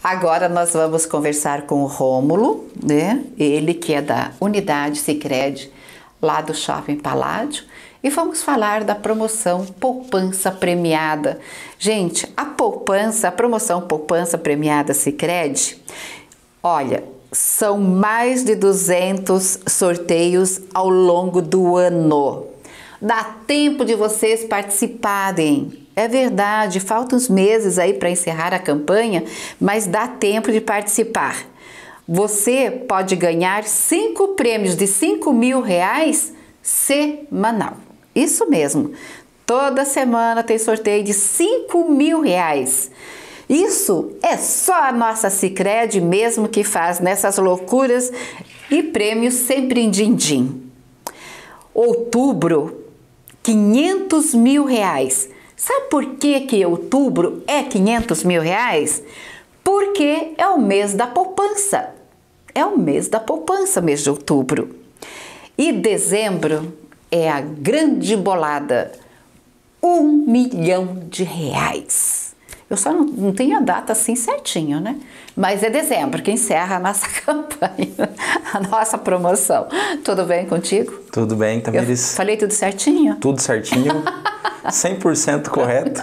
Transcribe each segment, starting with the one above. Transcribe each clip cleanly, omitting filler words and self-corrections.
Agora nós vamos conversar com o Rômulo, né? Ele que é da Unidade Sicredi, lá do Shopping Paládio, e vamos falar da promoção Poupança Premiada. Gente, a promoção Poupança Premiada Sicredi, olha, são mais de 200 sorteios ao longo do ano. Dá tempo de vocês participarem. É verdade, faltam uns meses aí para encerrar a campanha, mas dá tempo de participar. Você pode ganhar 5 prêmios de R$5.000 semanal. Isso mesmo, toda semana tem sorteio de R$5.000. Isso é só a nossa Sicredi mesmo que faz nessas loucuras e prêmios sempre em din-din. Outubro, R$500.000. Sabe por que outubro é R$500.000? Porque é o mês da poupança. É o mês da poupança, mês de outubro. E dezembro é a grande bolada, R$1.000.000. Eu só não tenho a data assim certinho, né? Mas é dezembro que encerra a nossa campanha, a nossa promoção. Tudo bem contigo? Tudo bem, Tamires. Falei tudo certinho? Tudo certinho, 100% correto.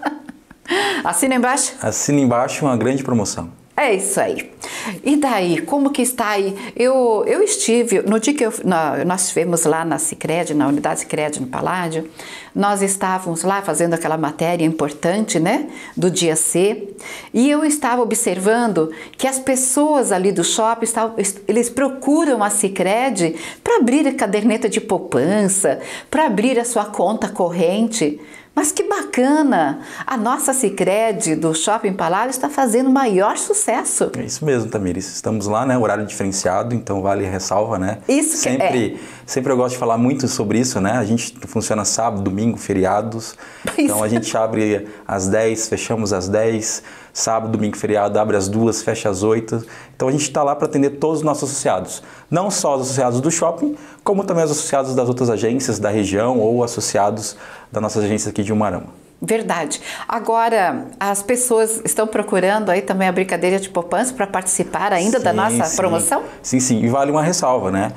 Assina embaixo? Assina embaixo, uma grande promoção. É isso aí. E daí, como que está aí? Eu estive, no dia que nós estivemos lá na Sicredi, na Unidade Sicredi no Paládio, nós estávamos lá fazendo aquela matéria importante, né, do dia C, e eu estava observando que as pessoas ali do shopping, eles procuram a Sicredi para abrir a caderneta de poupança, para abrir a sua conta corrente. Mas que bacana! A nossa Sicredi do Shopping Paládio está fazendo maior sucesso. É isso mesmo, Tamires. Estamos lá, né? Horário diferenciado, então vale a ressalva, né? Isso Sempre eu gosto de falar muito sobre isso, né? A gente funciona sábado, domingo, feriados. Então a gente abre às 10, fechamos às 10. Sábado, domingo, feriado, abre às 2, fecha às 8. Então a gente está lá para atender todos os nossos associados. Não só os associados do shopping, como também os associados das outras agências da região ou associados da nossa agência aqui de Umuarama. Verdade. Agora, as pessoas estão procurando aí também a brincadeira de poupança para participar ainda da nossa promoção? Sim. E vale uma ressalva, né?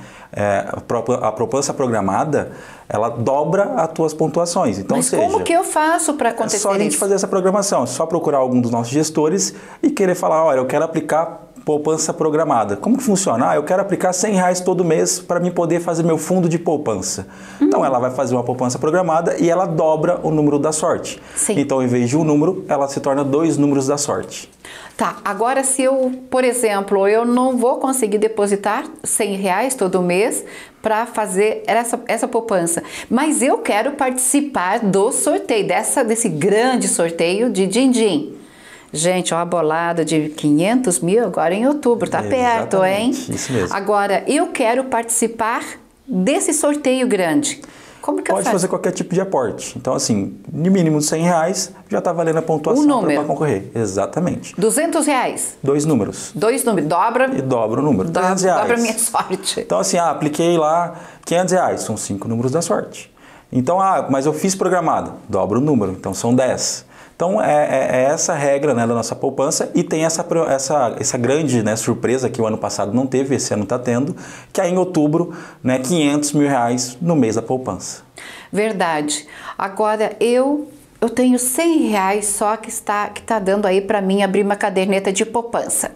A poupança programada, ela dobra as tuas pontuações. Então, mas como que eu faço para acontecer isso? É só a gente fazer essa programação, é só procurar algum dos nossos gestores e querer falar, olha, eu quero aplicar poupança programada. Como que funciona? Eu quero aplicar R$100 todo mês para mim poder fazer meu fundo de poupança. Então ela vai fazer uma poupança programada e ela dobra o número da sorte. Sim. Então, em vez de um número, ela se torna 2 números da sorte. Tá, agora se eu, por exemplo, eu não vou conseguir depositar R$100 todo mês para fazer essa poupança, mas eu quero participar do sorteio, desse grande sorteio de din-din. Gente, ó, a bolada de R$500.000 agora em outubro, tá perto, hein? Isso mesmo. Agora, eu quero participar desse sorteio grande. Como que eu faço? Pode fazer qualquer tipo de aporte. Então, assim, no mínimo de R$100 já está valendo a pontuação para concorrer. Exatamente. R$200? 2 números. 2 números. Dobra. E dobra o número. R$300. Dobra a minha sorte. Então, assim, apliquei lá R$500. São 5 números da sorte. Então, mas eu fiz programado. Dobra o número. Então, são 10. Então, é essa regra, né, da nossa poupança, e tem essa grande, né, surpresa que o ano passado não teve, esse ano está tendo, que é em outubro, né, R$500.000 no mês da poupança. Verdade. Agora, eu tenho R$100 só que está dando aí para mim abrir uma caderneta de poupança.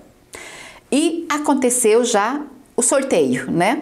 E aconteceu já o sorteio, né?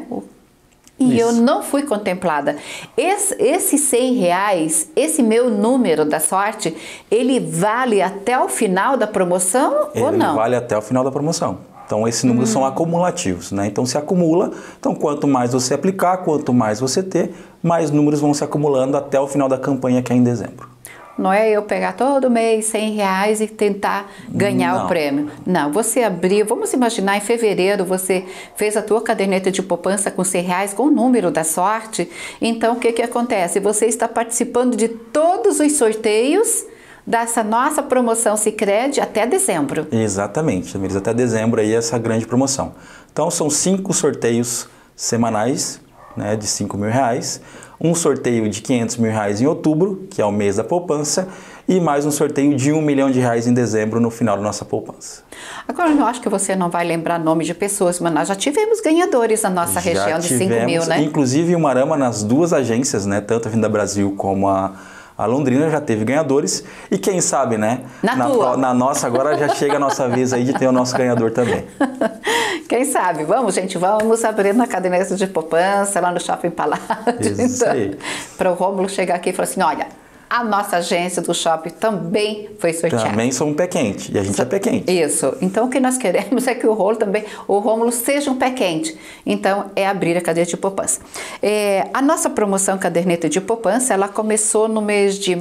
E eu não fui contemplada. Esses R$100, esse meu número da sorte, ele vale até o final da promoção ou não? Ele vale até o final da promoção. Então, esses números são acumulativos, né? Então, se acumula. Então, quanto mais você aplicar, quanto mais você ter, mais números vão se acumulando até o final da campanha, que é em dezembro. Não é eu pegar todo mês R$100 e tentar ganhar o prêmio. Não, você abriu, vamos imaginar em fevereiro você fez a tua caderneta de poupança com R$100 com o número da sorte. Então o que acontece? Você está participando de todos os sorteios dessa nossa promoção Sicredi até dezembro. Exatamente, Tamires, até dezembro aí essa grande promoção. Então são 5 sorteios semanais, né, de R$5.000, um sorteio de R$500.000 em outubro, que é o mês da poupança, e mais um sorteio de R$1 milhão em dezembro no final da nossa poupança. Agora, eu acho que você não vai lembrar nome de pessoas, mas nós já tivemos ganhadores na nossa região de 5 mil, né? Inclusive, o Marama, nas duas agências, né, tanto a Vinda Brasil como a Londrina, já teve ganhadores. E quem sabe, né? Na nossa, agora já chega a nossa vez aí de ter o nosso ganhador também. Quem sabe? Vamos, gente, vamos abrir na caderneta de poupança lá no Shopping Palácio. Isso aí. Para o Rômulo chegar aqui e falar assim, olha, a nossa agência do shopping também foi sorteada. Também somos pé quente, e a gente é pé quente. Isso. Então, o que nós queremos é que o Rômulo seja um pé quente. Então, é abrir a caderneta de poupança. A nossa promoção caderneta de poupança, ela começou no mês de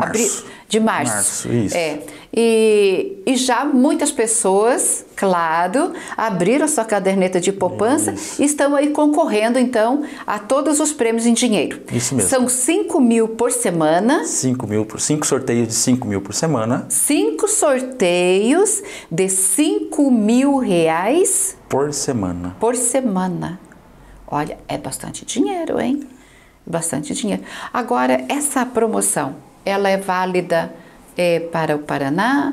março. Isso. E já muitas pessoas, claro, abriram a sua caderneta de poupança e estão aí concorrendo, então, a todos os prêmios em dinheiro. Isso mesmo. São 5 mil por semana. 5 sorteios de 5 mil por semana. 5 sorteios de R$5.000 por semana. Por semana. Olha, é bastante dinheiro, hein? Bastante dinheiro. Agora, essa promoção, ela é válida para o Paraná,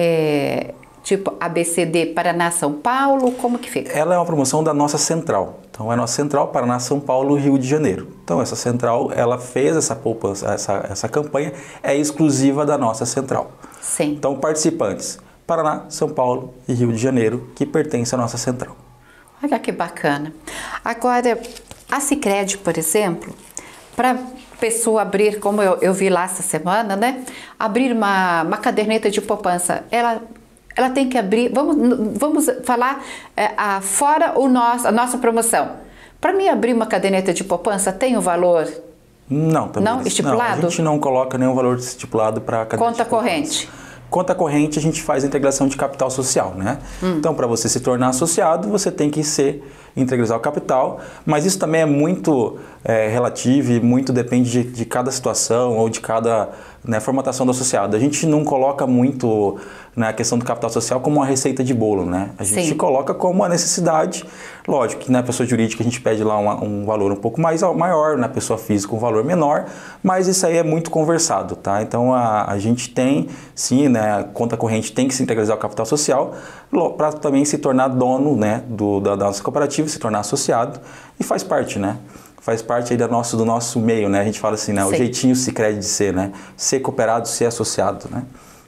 tipo ABCD Paraná, São Paulo, como que fica? Ela é uma promoção da nossa central. Então, é a nossa central Paraná, São Paulo, Rio de Janeiro. Então, essa central, ela fez essa poupança, essa campanha é exclusiva da nossa central. Sim. Então, participantes Paraná, São Paulo e Rio de Janeiro, que pertencem à nossa central. Olha que bacana. Agora, a Sicredi, por exemplo, para pessoa abrir, como eu vi lá essa semana, né? Abrir uma caderneta de poupança, ela tem que abrir, vamos falar fora a nossa promoção. Para mim abrir uma caderneta de poupança tem um valor? Não, também não estipulado? Não, a gente não coloca nenhum valor estipulado para a caderneta de poupança. Conta corrente? Conta corrente, a gente faz a integração de capital social, né? Então, para você se tornar associado, você tem que integralizar o capital, mas isso também é muito relativo e muito depende de cada situação ou de cada formatação do associado. A gente não coloca muito a questão do capital social como uma receita de bolo, né? A gente coloca como uma necessidade. Lógico que na pessoa jurídica a gente pede lá um valor um pouco maior, na pessoa física um valor menor, mas isso aí é muito conversado, tá? Então a gente tem, sim, a conta corrente tem que se integralizar o capital social para também se tornar dono, né, da nossa cooperativa, se tornar associado e faz parte, né? Faz parte aí do nosso meio, né? A gente fala assim, né? O jeitinho Sicredi de ser, né? Ser cooperado, ser associado, né?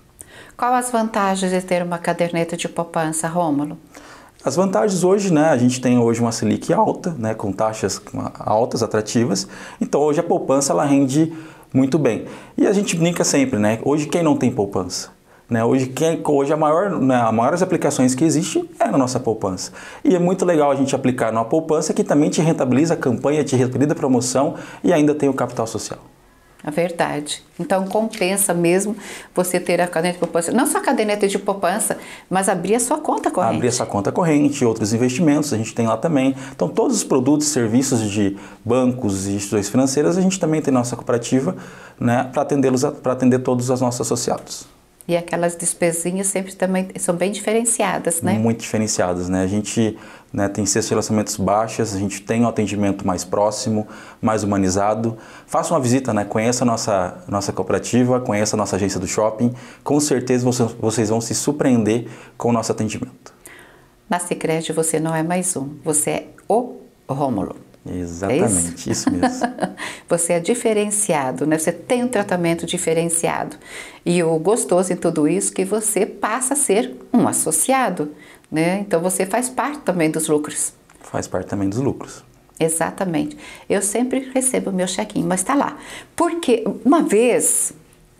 Qual as vantagens de ter uma caderneta de poupança, Rômulo? As vantagens hoje, né? A gente tem hoje uma Selic alta, né? Com taxas altas, atrativas. Então, hoje a poupança, ela rende muito bem. E a gente brinca sempre, né? Hoje, quem não tem poupança? Né? Hoje as maiores aplicações que existem é na nossa poupança. E é muito legal a gente aplicar numa poupança que também te rentabiliza a campanha, te rentabiliza a promoção e ainda tem o capital social. É verdade. Então compensa mesmo você ter a caderneta de poupança. Não só a caderneta de poupança, mas abrir a sua conta corrente. Abrir essa conta corrente, outros investimentos, a gente tem lá também. Então todos os produtos e serviços de bancos e instituições financeiras, a gente também tem nossa cooperativa, né, para atender todos os nossos associados. E aquelas despesinhas sempre também são bem diferenciadas, né? Muito diferenciadas, né? A gente tem cestas de relacionamentos baixas, a gente tem um atendimento mais próximo, mais humanizado. Faça uma visita, né? Conheça a nossa cooperativa, conheça a nossa agência do shopping. Com certeza vocês vão se surpreender com o nosso atendimento. Na Sicredi você não é mais um, você é o Rômulo. Exatamente, isso mesmo. Você é diferenciado, né? Você tem um tratamento diferenciado. E o gostoso em tudo isso é que você passa a ser um associado, né? Então você faz parte também dos lucros. Faz parte também dos lucros. Exatamente. Eu sempre recebo o meu chequinho, mas está lá. Porque uma vez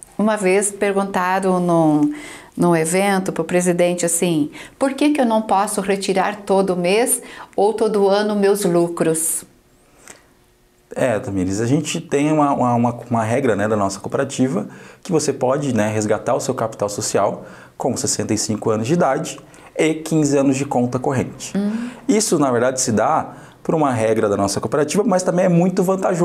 perguntaram num evento para o presidente assim, por que eu não posso retirar todo mês ou todo ano meus lucros? Tamires, a gente tem uma regra, né, da nossa cooperativa que você pode, né, resgatar o seu capital social com 65 anos de idade e 15 anos de conta corrente. Isso, na verdade, se dá por uma regra da nossa cooperativa, mas também é muito vantajoso.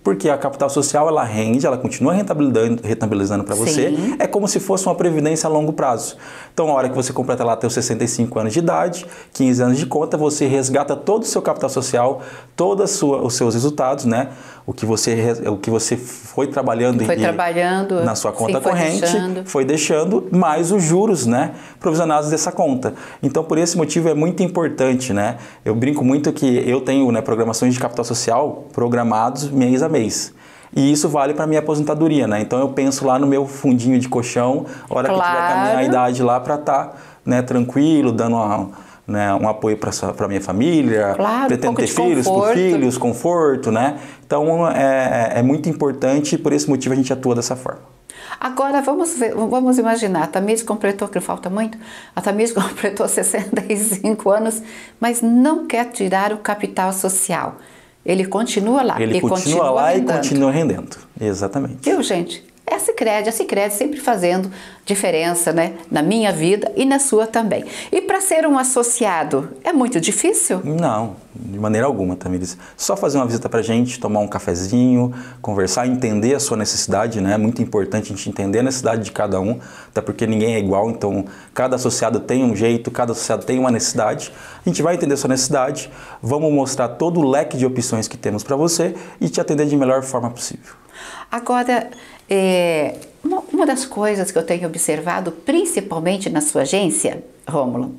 Porque a capital social, ela rende, ela continua rentabilizando para você. Sim. É como se fosse uma previdência a longo prazo. Então, a hora que você completa lá seus 65 anos de idade, 15 anos de conta, você resgata todo o seu capital social, todos os seus resultados, né? O que você foi trabalhando, na sua conta corrente, foi deixando, mais os juros, né, provisionados dessa conta. Então, por esse motivo é muito importante, né? Eu brinco muito que eu tenho, né, programações de capital social programados mês a mês. E isso vale para minha aposentadoria, né? Então eu penso lá no meu fundinho de colchão, a hora que eu tiver com a minha idade lá, para estar, né, tranquilo, dando um apoio para minha família, pretendo ter filhos, conforto, né? Então é muito importante e por esse motivo a gente atua dessa forma. Agora vamos imaginar, a Tamires completou, que falta muito, a Tamires completou 65 anos, mas não quer tirar o capital social. Ele continua lá. Ele continua lá e continua rendendo. Exatamente. Viu, gente? É a Sicredi sempre fazendo diferença, né? Na minha vida e na sua também. E para ser um associado, é muito difícil? Não, de maneira alguma, Tamires. Só fazer uma visita pra gente, tomar um cafezinho, conversar, entender a sua necessidade, né? É muito importante a gente entender a necessidade de cada um, até porque ninguém é igual, então cada associado tem um jeito, cada associado tem uma necessidade. A gente vai entender a sua necessidade, vamos mostrar todo o leque de opções que temos para você e te atender de melhor forma possível. Agora, uma das coisas que eu tenho observado, principalmente na sua agência, Rômulo,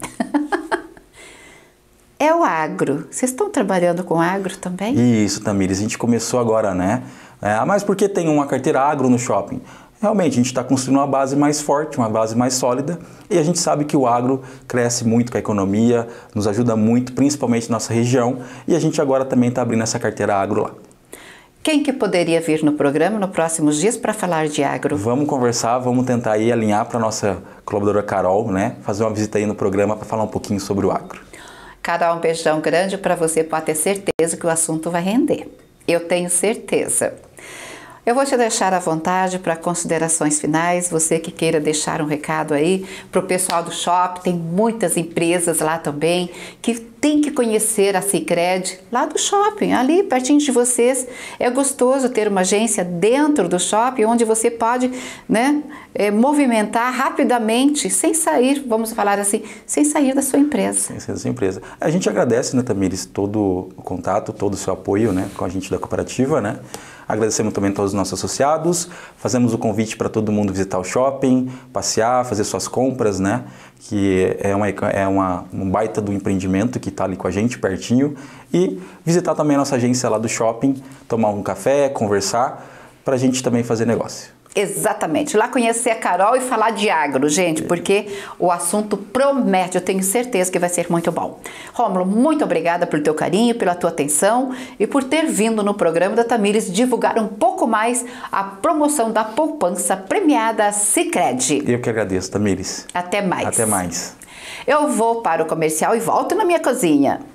é o agro. Vocês estão trabalhando com agro também? Isso, Tamires. A gente começou agora, né? Mas por que tem uma carteira agro no shopping? Realmente, a gente está construindo uma base mais forte, uma base mais sólida, e a gente sabe que o agro cresce muito com a economia, nos ajuda muito, principalmente na nossa região, e a gente agora também está abrindo essa carteira agro lá. Quem que poderia vir no programa nos próximos dias para falar de agro? Vamos conversar, vamos tentar aí alinhar para a nossa colaboradora Carol, né? Fazer uma visita aí no programa para falar um pouquinho sobre o agro. Carol, um beijão grande para você, pode ter certeza que o assunto vai render. Eu tenho certeza. Eu vou te deixar à vontade para considerações finais, você que queira deixar um recado aí para o pessoal do shopping, tem muitas empresas lá também que tem que conhecer a Sicredi lá do shopping, ali pertinho de vocês. É gostoso ter uma agência dentro do shopping onde você pode, né, movimentar rapidamente, sem sair, vamos falar assim, sem sair da sua empresa. Sem sair da sua empresa. A gente agradece, né, Tamires, todo o contato, todo o seu apoio, né, com a gente da cooperativa, né? Agradecemos também a todos os nossos associados, fazemos o convite para todo mundo visitar o shopping, passear, fazer suas compras, né? Que é um baita do empreendimento que está ali com a gente, pertinho, e visitar também a nossa agência lá do shopping, tomar um café, conversar, para a gente também fazer negócio. Exatamente, lá conhecer a Carol e falar de agro, gente, porque o assunto promete, eu tenho certeza que vai ser muito bom. Rômulo, muito obrigada pelo teu carinho, pela tua atenção e por ter vindo no programa da Tamires divulgar um pouco mais a promoção da poupança premiada Sicredi. Eu que agradeço, Tamires. Até mais. Até mais. Eu vou para o comercial e volto na minha cozinha.